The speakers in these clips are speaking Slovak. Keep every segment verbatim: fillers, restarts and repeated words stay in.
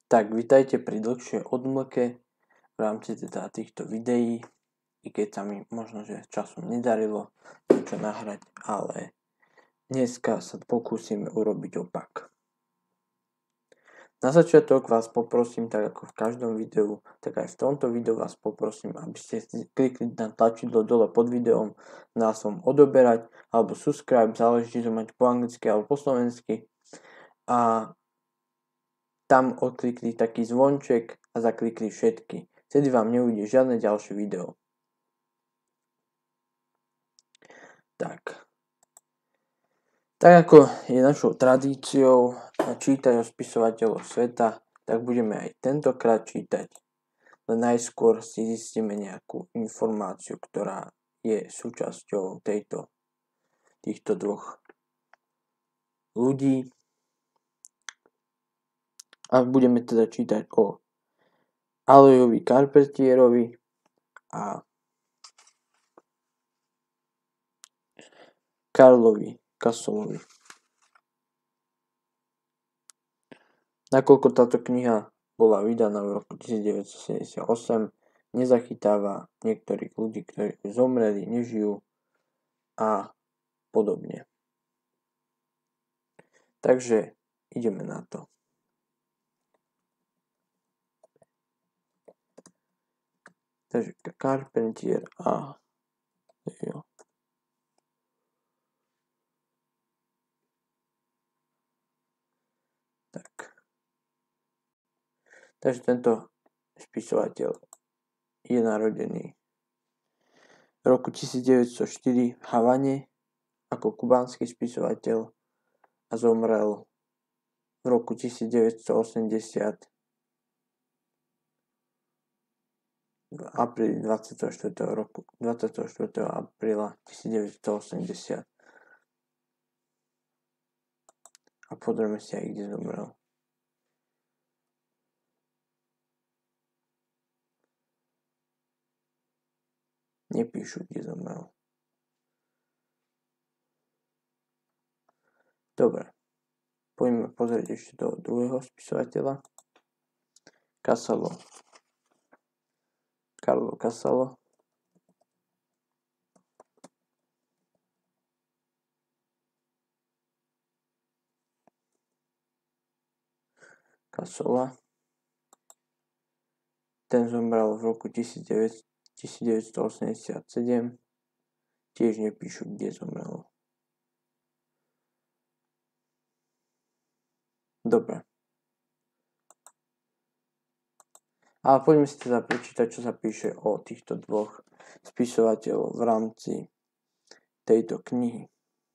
Tak, vitajte pri dlhšej odmlke v rámci teda týchto videí, i keď sa mi možno, že časom nedarilo niečo nahrať, ale dneska sa pokúsime urobiť opak. Na začiatok vás poprosím, tak ako v každom videu, tak aj v tomto videu vás poprosím, aby ste klikli na tlačidlo dole pod videom názvom odoberať alebo subscribe, záleží, či to mať po anglicky alebo po slovensky. A tam odklikli taký zvonček a zaklikli všetky. Vtedy vám neujde žiadne ďalšie video. Tak. Tak ako je našou tradíciou čítať o spisovateľoch sveta, tak budeme aj tentokrát čítať. Len najskôr si zistíme nejakú informáciu, ktorá je súčasťou tejto, týchto dvoch ľudí. A budeme teda čítať o Aloyovi Carpentierovi a Karlovi Kasolovi. Nakoľko táto kniha bola vydaná v roku devätnásťsedemdesiatosem, nezachytáva niektorých ľudí, ktorí zomreli, nežijú a podobne. Takže ideme na to. Takže Carpentier a jo. Tak. Takže tento spisovateľ je narodený v roku devätnásťstoštyri v Havane ako kubánsky spisovateľ a zomrel v roku devätnásťstoosemdesiat v apríli dvadsiateho štvrtého roku dvadsiateho štvrtého apríla devätnásťstoosemdesiat. A pozrieme si aj, kde zomrel. Nepíšu, kde zomrel. Dobre. Poďme pozrieť ešte do druhého spisovateľa. Casalo. Carlo Casalo. Casola. Ten zomrel v roku devätnásťstoosemdesiatsedem. Tiež nepíšu, kde zomrel. Dobre. Ale poďme si teda prečítať, čo sa píše o týchto dvoch spisovateľov v rámci tejto knihy.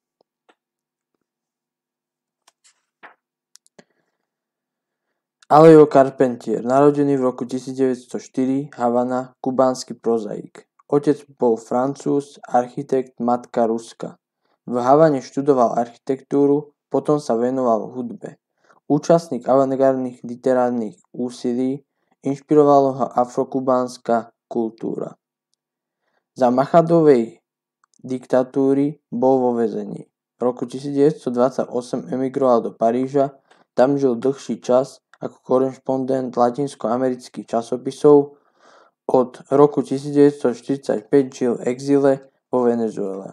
Aloyo Carpentier, narodený v roku devätnásťstoštyri, Havana, kubánsky prozaik. Otec bol Francúz, architekt, matka Ruska. V Havane študoval architektúru, potom sa venoval hudbe. Účastník avantgardných literárnych úsilí, inšpirovala ho afrokubánska kultúra. Za Machadovej diktatúry bol vo väzení. V roku devätnásťstodvadsaťosem emigroval do Paríža, tam žil dlhší čas ako korešpondent latinskoamerických časopisov. Od roku devätnásťstoštyridsaťpäť žil v exíle vo Venezuele.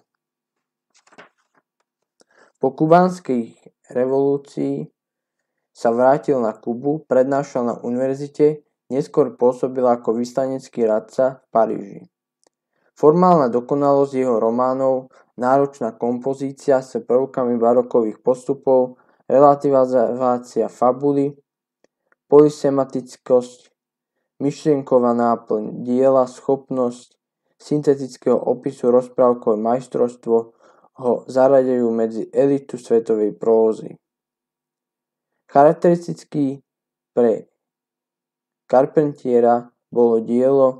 Po kubánskej revolúcii sa vrátil na Kubu, prednášal na univerzite, neskôr pôsobil ako vyslanecký radca v Paríži. Formálna dokonalosť jeho románov, náročná kompozícia s prvkami barokových postupov, relativizácia fabuly, polysematickosť, myšlienková náplň diela, schopnosť syntetického opisu, rozprávkové majstrovstvo ho zaraďujú medzi elitu svetovej prózy. Charakteristický pre Carpentiera bolo dielo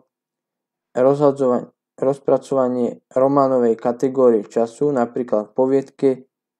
rozpracovanie románovej kategórie času, napríklad v poviedke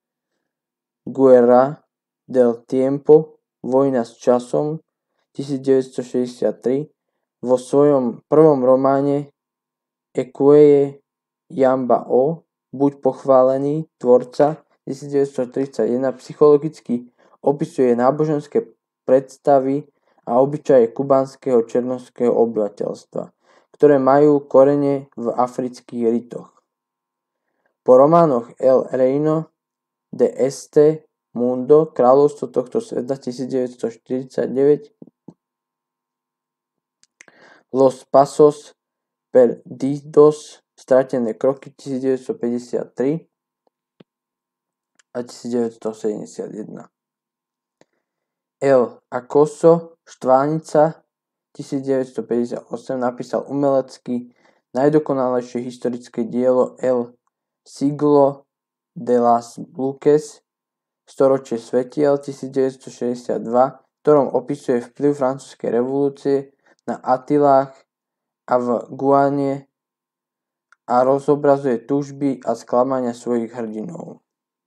Guerra del Tiempo, Vojna s časom, devätnásťstošesťdesiattri, vo svojom prvom románe Equie Yamba O, Buď pochválený, tvorca, devätnásťstotridsaťjeden, psychologicky opisuje náboženské predstavy a obyčaje kubanského černošského obyvateľstva, ktoré majú korene v afrických ritoch. Po románoch El Reino de este Mundo, Kráľovstvo tohto sveta devätnásťstoštyridsaťdeväť, Los Pasos Perdidos, Stratené kroky devätnásťstopäťdesiattri a devätnásťstosedemdesiatjeden. El Acoso, Štvánica, devätnásťstopäťdesiatosem, napísal umelecky najdokonalejšie historické dielo El Siglo de las Luces, Storočie svetiel, devätnásťstošesťdesiatdva, v ktorom opisuje vplyv francúzskej revolúcie na Atilách a v Guane a rozobrazuje túžby a sklamania svojich hrdinov.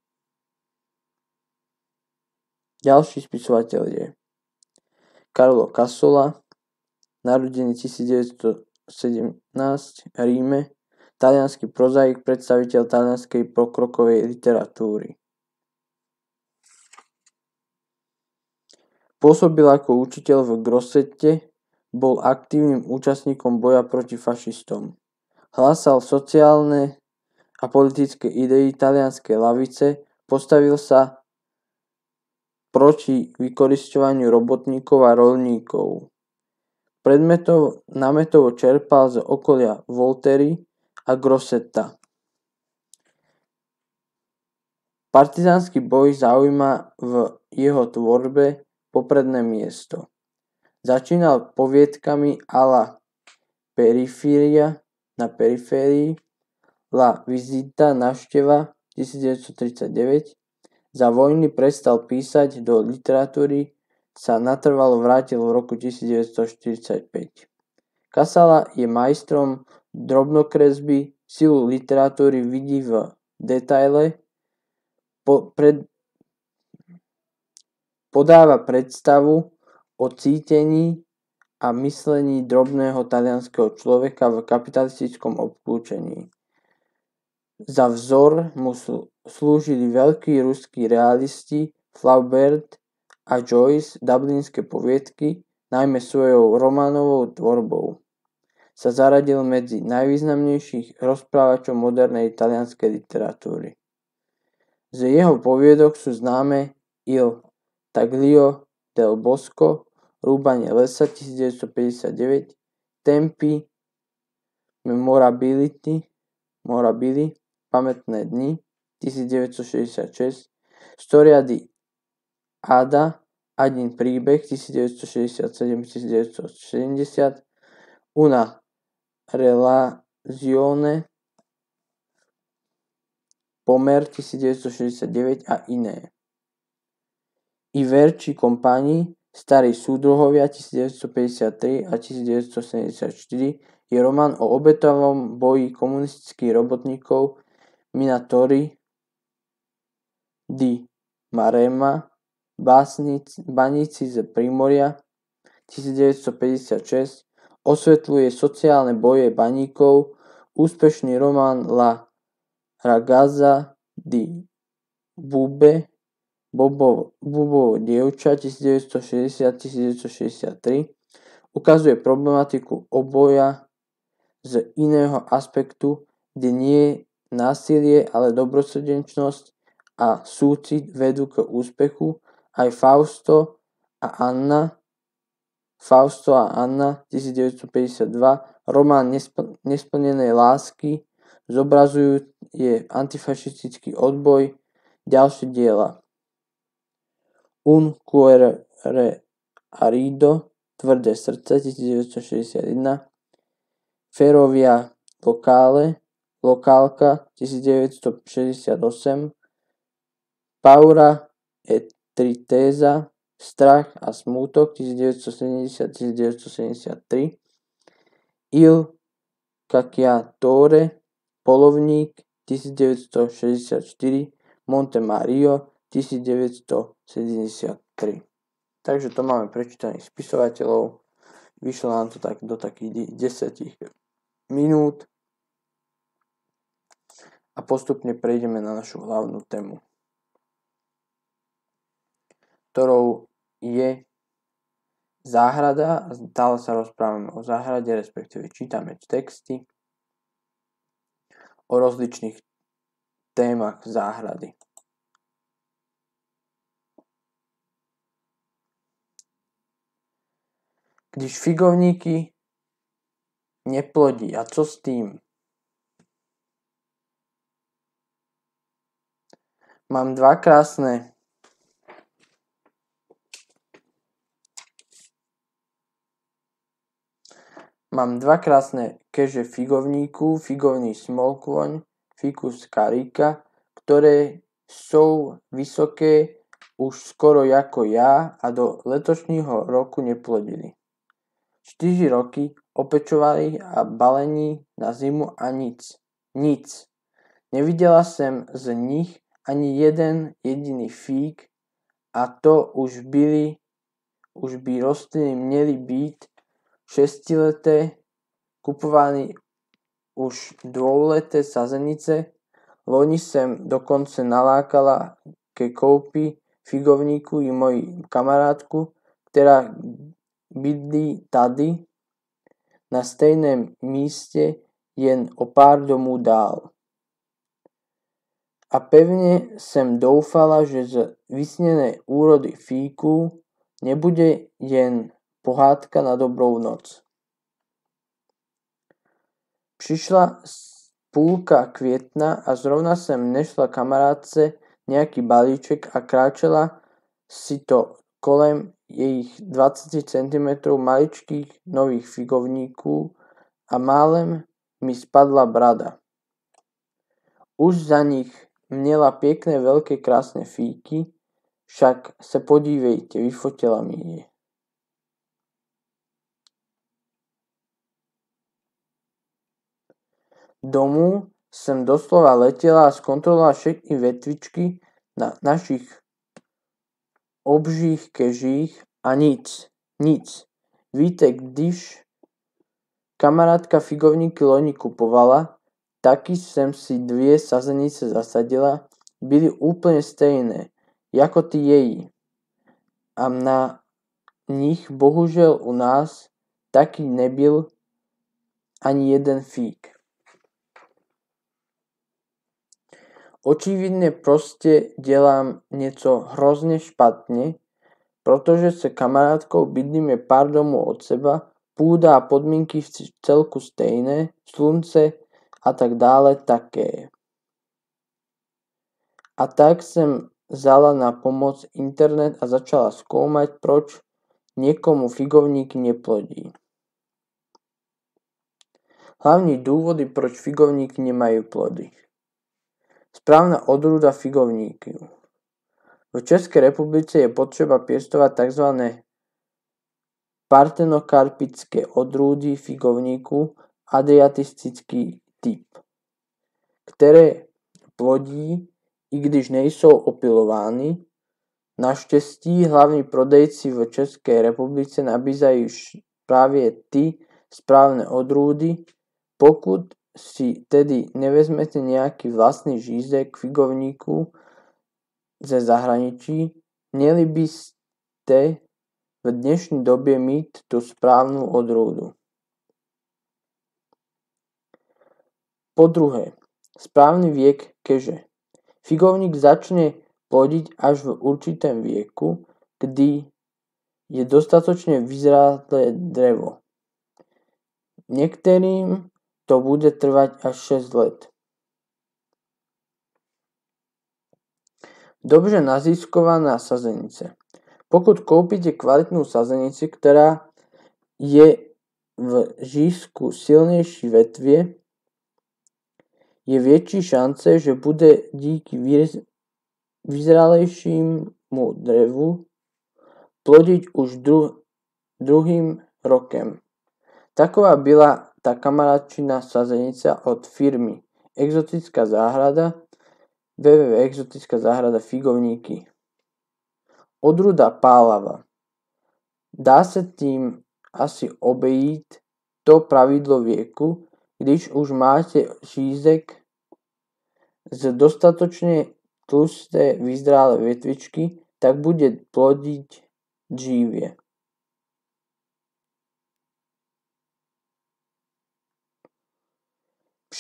Ďalší spisovateľ je Carlo Cassola, narodený devätnásťstosedemnásť, Ríme, taliansky prozaik, predstaviteľ talianskej pokrokovej literatúry. Pôsobil ako učiteľ v Grossete, bol aktívnym účastníkom boja proti fašistom. Hlásal sociálne a politické idei talianskej ľavice, postavil sa proti vykorisťovaniu robotníkov a roľníkov. Predmetov námetovo čerpal z okolia Volterry a Grosseta. Partizánsky boj zaujíma v jeho tvorbe popredné miesto. Začínal poviedkami a la periferia, na periférii, La visita, návšteva, devätnásťstotridsaťdeväť. Za vojny prestal písať, do literatúry sa natrvalo vrátil v roku devätnásťstoštyridsaťpäť. Cassola je majstrom drobnokresby, silu literatúry vidí v detaile, po, pred, podáva predstavu o cítení a myslení drobného talianskeho človeka v kapitalistickom obklúčení. Za vzor mu slúžili veľkí ruskí realisti Flaubert a Joyce, dublinské poviedky, najmä svojou románovou tvorbou sa zaradil medzi najvýznamnejších rozprávačov modernej talianskej literatúry. Z jeho poviedok sú známe Il taglio del bosco, Rúbanie lesa devätnásťstopäťdesiatdeväť, Tempi memorability, morabili, Pamätné dni devätnásťstošesťdesiatšesť, Storia di Ada, Adin príbeh devätnásťstošesťdesiatsedem devätnásťstosedemdesiat, Una relazione, Pomer devätnásťstošesťdesiatdeväť a iné. I Verci compagni, Starí súdruhovia devätnásťstopäťdesiattri a devätnásťstosedemdesiatštyri je román o obetovom boji komunistických robotníkov Minatori di Maremma, baníci z Primoria devätnásťstopäťdesiatšesť, osvetľuje sociálne boje baníkov. Úspešný román La ragazza di Bube, Bobovo, Bubovo dievča devätnásťstošesťdesiat devätnásťstošesťdesiattri ukazuje problematiku oboja z iného aspektu, kde nie je násilie, ale dobrosrdenčnosť a súcit vedú k úspechu. Aj Fausto a Anna Fausto a Anna devätnásťstopäťdesiatdva, román nespl- nesplnenej lásky, zobrazujú je antifašistický odboj. Ďalšie diela Un cuore arido, Tvrdé srdce devätnásťstošesťdesiatjeden, Ferrovia locale, Lokálka devätnásťstošesťdesiatosem, Paura e tristezza, Strach a smútok devätnásťstosedemdesiat devätnásťstosedemdesiattri, Il cacciatore, Polovník devätnásťstošesťdesiatštyri, Monte Mario devätnásťstosedemdesiattri. Takže to máme prečítaných spisovateľov. Vyšlo nám to tak do takých desať minút. A postupne prejdeme na našu hlavnú tému, ktorou je záhrada, stále sa rozprávame o záhrade, respektíve čítame texty o rozličných témach záhrady. Když figovníky neplodí, a co s tým? Mám dva krásne Mám dva krásne keže figovníku, figovný smokvoň, ficus carica, ktoré sú vysoké už skoro ako ja a do letošního roku neplodili. Štyri roky opečovali a balení na zimu a nic. Nic. Nevidela som z nich ani jeden jediný fík a to už byli, už by rostliny měly být šestileté, kupovaní už dvouleté sazenice. Loni som dokonce nalákala ke koupi figovníku i moji kamarátku, ktorá bydlí tady na stejném míste jen o pár domů dál. A pevne som doufala, že z vysnenej úrody fíku nebude jen pohádka na dobrou noc. Prišla púlka kvietna a zrovna som nešla kamarátce nejaký balíček a kráčala si to kolem jejich dvadsať centimetrov maličkých nových figovníků a málem mi spadla brada. Už za nich měla pekné veľké krásne fíky, však se podívejte, vyfotila mi je. Domů som doslova letela a skontrolovala všetky vetvičky na našich obžích kežích a nic, nic. Víte, když kamarátka figovníky loni kupovala, taky som si dvě sazenice zasadila, byly úplne stejné, jako ty její. A na nich bohužel u nás taky nebyl ani jeden fík. Očividne proste delám nieco hrozne špatne, pretože sa kamarátkou bydlíme pár domov od seba, pôda a podmienky v celku stejné, slunce a tak dále také. A tak som vzala na pomoc internet a začala skúmať, proč niekomu figovníky neplodí. Hlavní dôvody, proč figovníky nemajú plody. Správna odrůda figovníků. V Českej republice je potreba pěstovat tzv. Partenokarpické odrůdy figovníku adriatistický typ, které plodí, i když nejsou opilovány. Naštěstí hlavní prodejci v Českej republice nabízají právě ty správne odrůdy. Pokud si tedy nevezmete nejaký vlastný žízek figovníku ze zahraničí, měli by ste v dnešní době mít tú správnu odrůdu. Po druhé, správny viek keže. Figovník začne plodiť až v určitém vieku, kdy je dostatočne vyzrálé drevo. Niektorým to bude trvať až šesť let. Dobře nazískovaná sazenice. Pokud kúpite kvalitnú sazenici, ktorá je v žízku silnejší vetvie, je väčší šance, že bude díky vyzralejšímu drevu plodiť už dru- druhým rokem. Taková byla tá kamarátčina sazenica od firmy Exotická záhrada, w w w bodka exotická záhrada figovníky. Odrůda pálava. Dá sa tým asi obejít to pravidlo vieku, když už máte žízek z dostatočne tlusté vyzrálé vetvičky, tak bude plodiť džívie.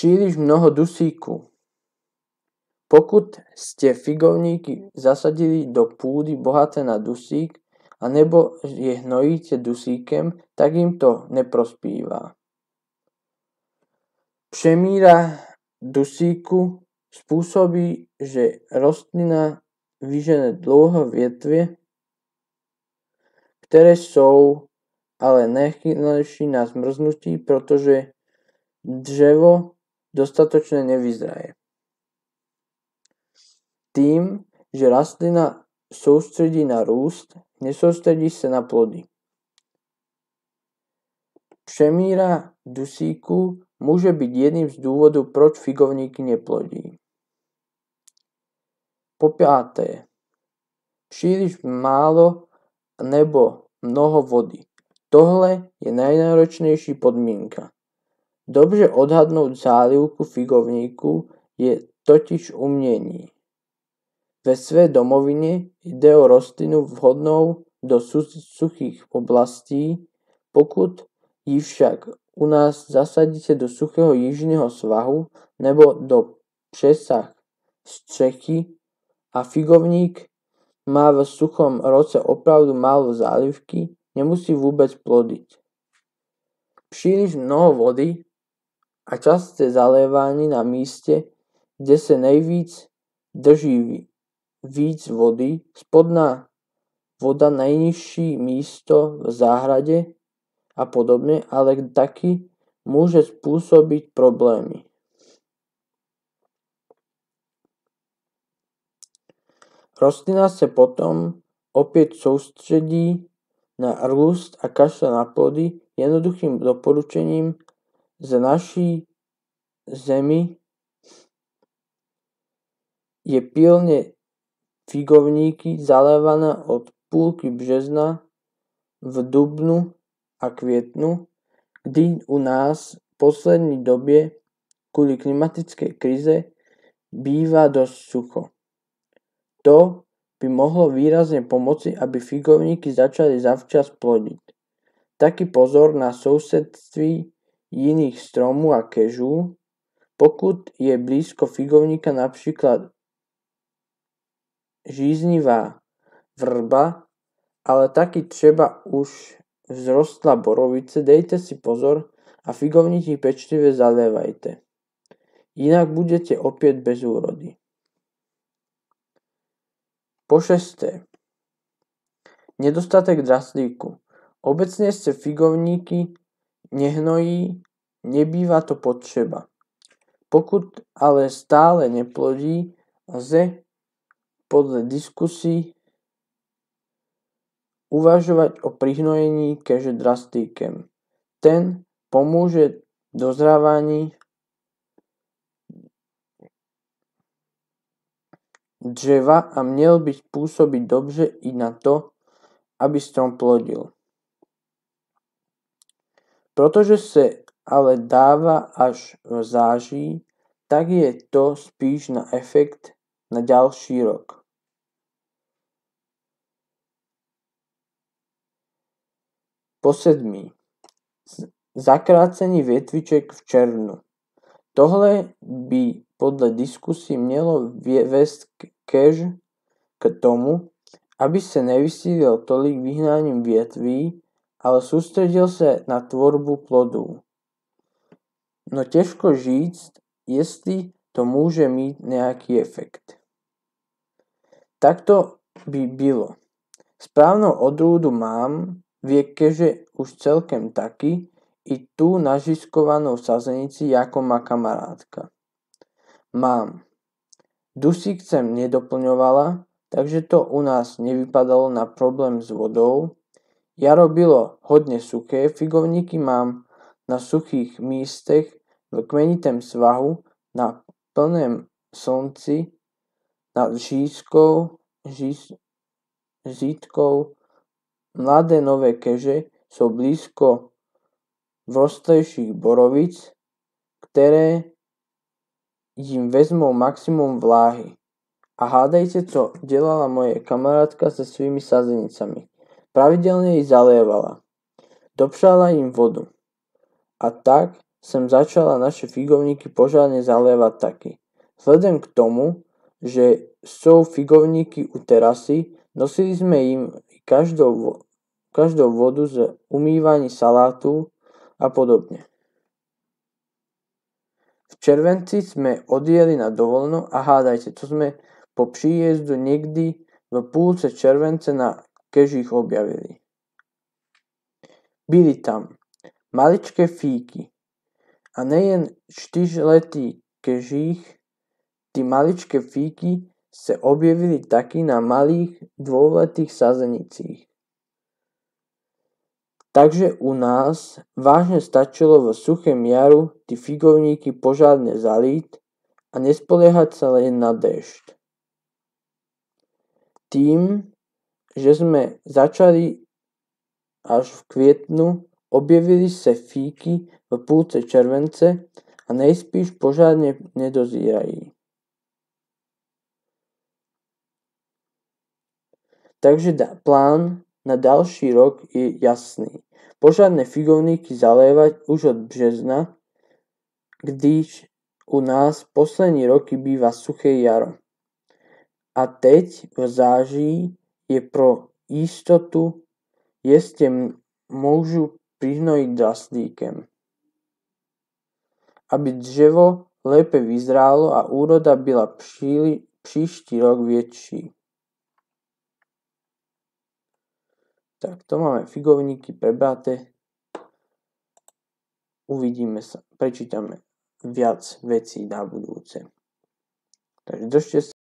Příliš mnoho dusíku. Pokud ste figovníky zasadili do pôdy bohaté na dusík, anebo je hnojíte dusíkem, tak im to neprospíva. Přemíra dusíku spôsobí, že rostlina vyžene dlouhé větve, ktoré sú ale nejchylnější na zmrznutí, protože dřevo dostatočne nevyzraje. Tým, že rastlina soustředí na růst, nesoustředí se na plody. Přemíra dusíku môže byť jedným z dôvodov, proč figovníky neplodí. Po piaté, príliš málo nebo mnoho vody. Tohle je najnáročnejší podmienka. Dobře odhadnúť zálivku figovníku je totiž umění. Ve své domovine ide o rostlinu vhodnou do suchých oblastí, pokud ji však u nás zasadíte do suchého jižného svahu nebo do přesah střechy a figovník má v suchom roce opravdu málo zálivky, nemusí vôbec plodiť. Príliš mnoho vody a časté zalévanie na míste, kde sa nejvíc drží víc vody, spodná voda najnižší místo v záhrade a podobne, ale taky môže spôsobiť problémy. Rostlina sa potom opäť sústredí na růst a kašle na plody. Jednoduchým doporučením z naší zemi je pilne figovníky zalévaná od púlky března v dubnu a kvietnu, kdy u nás v poslední době kvôli klimatickej krize býva dosť sucho. To by mohlo výrazne pomôcť, aby figovníky začali zavčas plodiť. Taký pozor na sousedství iných stromov a kežú. Pokud je blízko figovníka napríklad žíznivá vrba, ale taky třeba už vzrostla borovice, dejte si pozor a figovníky pečlivé zalievajte. Inak budete opäť bez úrody. Po šesté. Nedostatek draslíku. Obecne sa figovníky nehnojí, nebýva to potreba. Pokud ale stále neplodí, lze podľa diskusí uvažovať o prihnojení keže draslíkem. Ten pomôže dozrávaní dřeva a měl by pôsobiť dobře i na to, aby strom plodil. Protože sa ale dáva až v září, tak je to spíš na efekt na ďalší rok. Po sedmý. Zakrácení vietviček v červnu. Tohle by podľa diskusí mělo viesť kež k tomu, aby sa nevysílil tolik vyhnaním vietví, ale sústredil sa na tvorbu plodov. No ťažko říct, jestli to môže mít nejaký efekt. Takto by bylo. Správnou odrůdu mám, vie keže už celkem taky, i tú nažiskovanú sazenici, ako má kamarátka. Mám. Dusík sem nedoplňovala, takže to u nás nevypadalo na problém s vodou. Jaro bylo hodne suché, figovníky mám na suchých místech v kmenitém svahu, na plném slnci, nad žízkou, žíz, žítkou. Mladé nové keže sú blízko vrostlejších borovic, ktoré im vezmú maximum vláhy. A hádajte, co delala moje kamarátka so svými sazenicami. Pravidelne ich zalievala. Dopšala im vodu. A tak sem začala naše figovníky požárne zalievať taky. Vzhľadom k tomu, že sú figovníky u terasy, nosili sme im každou, každou vodu z umývaní salátu a podobne. V červenci sme odjeli na dovolenú a hádajte, to sme po príjezdu niekdy v púlce července na kežích objavili. Byli tam maličké fíky a nejen štyřletý kežích, tí maličké fíky sa objavili taky na malých dvouletých sazenicích. Takže u nás vážne stačilo v suchém jaru tí figovníky požárne zalít a nespoliehať sa len na déšť. Tým, že sme začali až v kvietnu, objavili sa fíky v púlce července a nejspíš požárne nedozírají. Takže da, plán na ďalší rok je jasný. Požárne figovníky zalievať už od března, když u nás poslední roky býva suché jaro. A teď v září je pro jistotu ještě môžu prihnojiť draslíkem, aby dřevo lépe vyzrálo a úroda byla prí, příští rok větší. Tak to máme figovníky prebraté. Uvidíme sa, prečítame viac vecí na budúce. Takže držte sa.